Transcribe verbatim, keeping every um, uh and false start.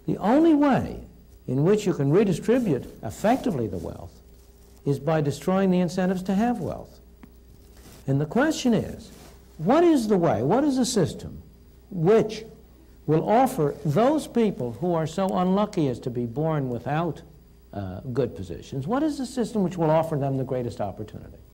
The only way in which you can redistribute effectively the wealth is by destroying the incentives to have wealth. And the question is, what is the way, what is the system which will offer those people who are so unlucky as to be born without uh, good positions, what is the system which will offer them the greatest opportunity?